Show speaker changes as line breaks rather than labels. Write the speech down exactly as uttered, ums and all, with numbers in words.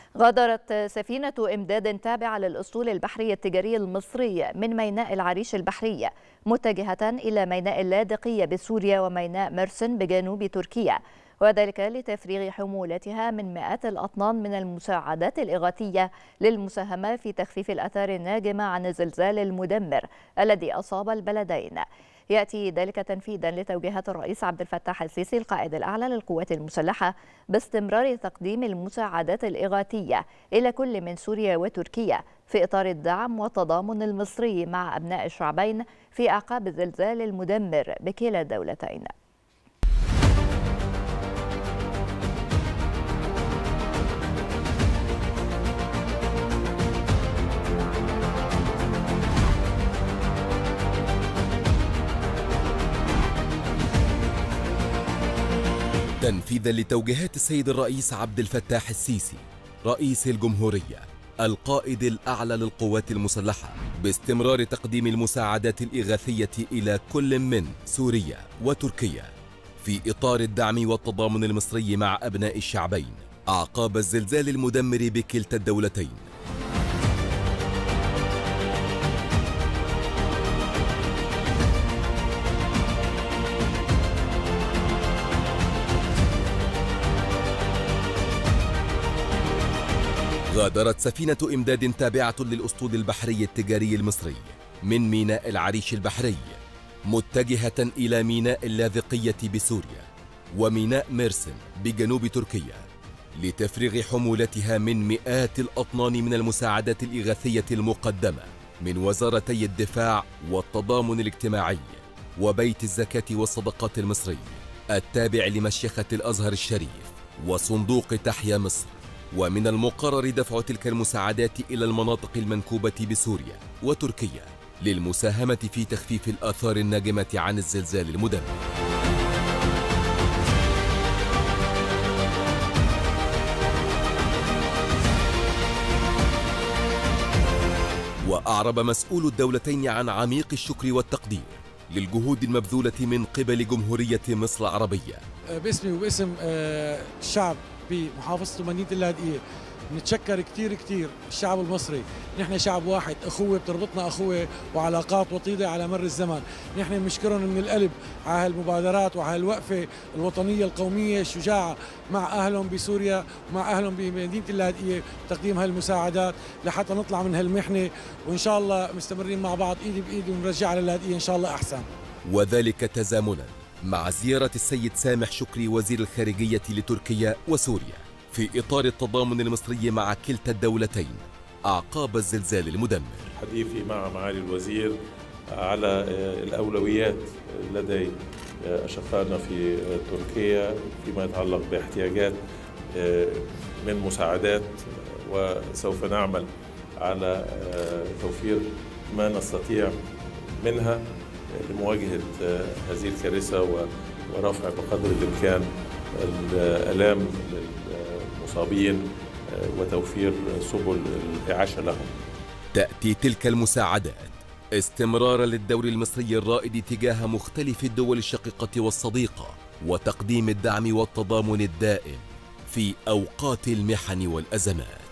غادرت سفينة إمداد تابعة للأسطول البحري التجاري المصري من ميناء العريش البحري متجهة إلى ميناء اللاذقية بسوريا وميناء مرسن بجنوب تركيا، وذلك لتفريغ حمولتها من مئات الأطنان من المساعدات الإغاثية للمساهمة في تخفيف الآثار الناجمة عن الزلزال المدمر الذي أصاب البلدين. يأتي ذلك تنفيذا لتوجيهات الرئيس عبد الفتاح السيسي القائد الأعلى للقوات المسلحة باستمرار تقديم المساعدات الإغاثية إلى كل من سوريا وتركيا في إطار الدعم والتضامن المصري مع أبناء الشعبين في أعقاب الزلزال المدمر بكلا الدولتين.
تنفيذا لتوجيهات السيد الرئيس عبد الفتاح السيسي رئيس الجمهورية القائد الأعلى للقوات المسلحة باستمرار تقديم المساعدات الإغاثية إلى كل من سوريا وتركيا في إطار الدعم والتضامن المصري مع أبناء الشعبين أعقاب الزلزال المدمر بكلتا الدولتين. غادرت سفينة إمداد تابعة للأسطول البحري التجاري المصري من ميناء العريش البحري متجهة إلى ميناء اللاذقية بسوريا وميناء ميرسن بجنوب تركيا لتفريغ حمولتها من مئات الأطنان من المساعدات الإغاثية المقدمة من وزارتي الدفاع والتضامن الاجتماعي وبيت الزكاة والصدقات المصري التابع لمشيخة الأزهر الشريف وصندوق تحيا مصر. ومن المقرر دفع تلك المساعدات إلى المناطق المنكوبة بسوريا وتركيا للمساهمة في تخفيف الآثار الناجمة عن الزلزال المدمر. وأعرب مسؤول الدولتين عن عميق الشكر والتقدير للجهود المبذولة من قبل جمهورية مصر العربية.
باسمي وباسم الشعب بمحافظة ومدينة اللاذقية نتشكر كثير كثير الشعب المصري. نحن شعب واحد، أخوة بتربطنا أخوة وعلاقات وطيدة على مر الزمن. نحن بنشكرهم من القلب على هالمبادرات وعلى الوقفة الوطنية القومية الشجاعة مع أهلهم بسوريا ومع أهلهم بمدينة اللاذقية تقديم هالمساعدات لحتى نطلع من هالمحنة، وإن شاء الله مستمرين مع بعض إيدي بإيدي ونرجع على اللاذقية إن شاء الله أحسن.
وذلك تزامنا مع زيارة السيد سامح شكري وزير الخارجية لتركيا وسوريا في إطار التضامن المصري مع كلتا الدولتين أعقاب الزلزال المدمر.
حديثي مع معالي الوزير على الأولويات لدي أشقائنا في تركيا فيما يتعلق باحتياجات من مساعدات، وسوف نعمل على توفير ما نستطيع منها لمواجهة هذه الكارثة ورفع بقدر الإمكان الآلام للمصابين وتوفير سبل الإعاشة لهم.
تأتي تلك المساعدات استمرارا للدور المصري الرائد تجاه مختلف الدول الشقيقة والصديقة وتقديم الدعم والتضامن الدائم في أوقات المحن والأزمات.